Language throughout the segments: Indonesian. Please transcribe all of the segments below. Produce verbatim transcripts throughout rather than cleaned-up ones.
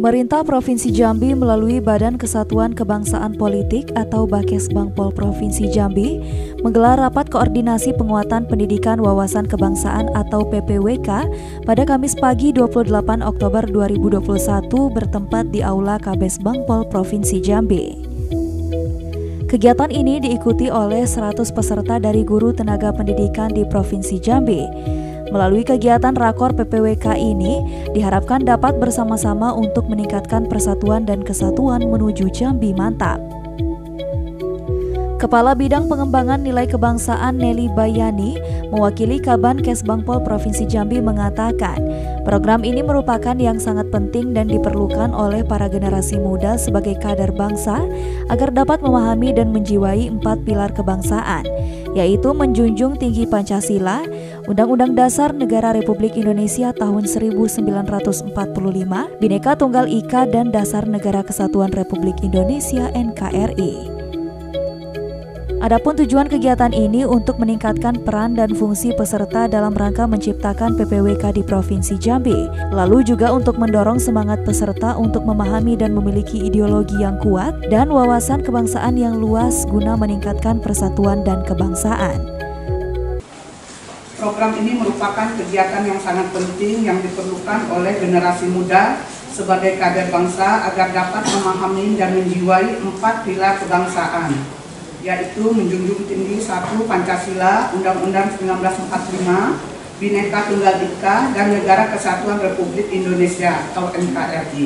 Pemerintah Provinsi Jambi melalui Badan Kesatuan Kebangsaan Politik atau Bakesbangpol Provinsi Jambi menggelar rapat koordinasi penguatan pendidikan wawasan kebangsaan atau P P W K pada Kamis pagi dua puluh delapan Oktober dua ribu dua puluh satu bertempat di Aula Kabesbangpol Provinsi Jambi. Kegiatan ini diikuti oleh seratus peserta dari guru tenaga pendidikan di Provinsi Jambi. Melalui kegiatan Rakor P P W K ini, diharapkan dapat bersama-sama untuk meningkatkan persatuan dan kesatuan menuju Jambi mantap. Kepala Bidang Pengembangan Nilai Kebangsaan Nelly Bayani mewakili Kaban Kesbangpol Provinsi Jambi mengatakan, program ini merupakan yang sangat penting dan diperlukan oleh para generasi muda sebagai kader bangsa agar dapat memahami dan menjiwai empat pilar kebangsaan, yaitu menjunjung tinggi Pancasila, Undang-Undang Dasar Negara Republik Indonesia tahun seribu sembilan ratus empat puluh lima, Bhinneka Tunggal Ika dan Dasar Negara Kesatuan Republik Indonesia N K R I. Adapun tujuan kegiatan ini untuk meningkatkan peran dan fungsi peserta dalam rangka menciptakan P P W K di Provinsi Jambi, lalu juga untuk mendorong semangat peserta untuk memahami dan memiliki ideologi yang kuat dan wawasan kebangsaan yang luas guna meningkatkan persatuan dan kebangsaan. Program ini merupakan kegiatan yang sangat penting yang diperlukan oleh generasi muda sebagai kader bangsa agar dapat memahami dan menjiwai empat pilar kebangsaan, yaitu menjunjung tinggi satu Pancasila, Undang-Undang seribu sembilan ratus empat puluh lima, Bhinneka Tunggal Ika, dan Negara Kesatuan Republik Indonesia atau N K R I.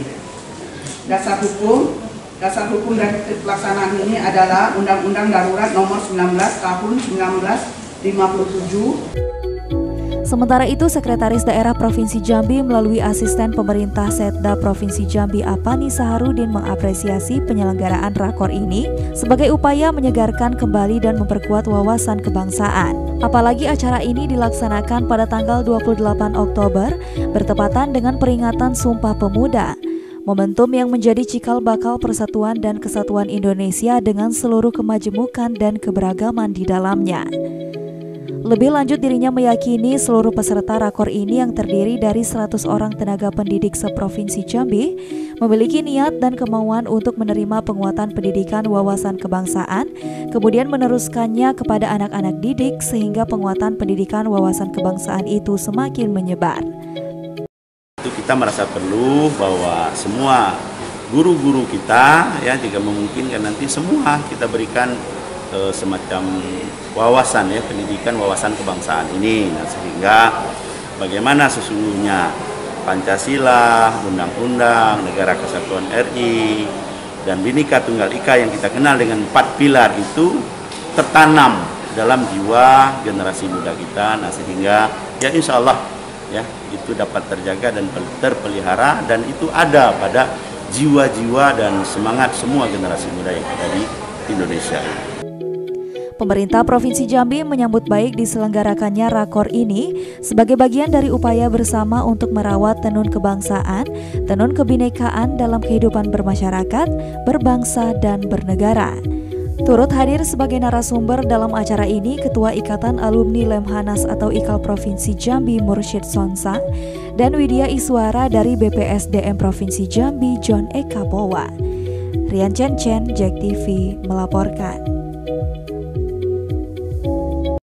Dasar hukum, dasar hukum dari pelaksanaan ini adalah Undang-Undang Darurat Nomor sembilan belas Tahun seribu sembilan ratus lima puluh tujuh. Sementara itu, Sekretaris Daerah Provinsi Jambi melalui Asisten Pemerintah Setda Provinsi Jambi Apani Saharudin mengapresiasi penyelenggaraan Rakor ini sebagai upaya menyegarkan kembali dan memperkuat wawasan kebangsaan. Apalagi acara ini dilaksanakan pada tanggal dua puluh delapan Oktober bertepatan dengan peringatan Sumpah Pemuda. Momentum yang menjadi cikal bakal persatuan dan kesatuan Indonesia dengan seluruh kemajemukan dan keberagaman di dalamnya. Lebih lanjut, dirinya meyakini seluruh peserta Rakor ini yang terdiri dari seratus orang tenaga pendidik seprovinsi Jambi memiliki niat dan kemauan untuk menerima penguatan pendidikan wawasan kebangsaan, kemudian meneruskannya kepada anak-anak didik sehingga penguatan pendidikan wawasan kebangsaan itu semakin menyebar. Itu kita merasa perlu bahwa semua guru-guru kita, ya jika memungkinkan nanti semua kita berikan eh, semacam wawasan ya pendidikan wawasan kebangsaan ini, nah, sehingga bagaimana sesungguhnya Pancasila, Undang-Undang, Negara Kesatuan R I, dan Bhinneka Tunggal Ika yang kita kenal dengan empat pilar itu tertanam dalam jiwa generasi muda kita, nah sehingga ya insya Allah ya itu dapat terjaga dan terpelihara dan itu ada pada jiwa-jiwa dan semangat semua generasi muda yang ada di Indonesia. Pemerintah Provinsi Jambi menyambut baik diselenggarakannya Rakor ini sebagai bagian dari upaya bersama untuk merawat tenun kebangsaan, tenun kebinekaan dalam kehidupan bermasyarakat, berbangsa, dan bernegara. Turut hadir sebagai narasumber dalam acara ini Ketua Ikatan Alumni Lemhanas atau I K A L Provinsi Jambi Mursyid Sonsang dan Widya Iswara dari B P S D M Provinsi Jambi John Eka Bowa. Rian Chen Chen, Jack T V melaporkan.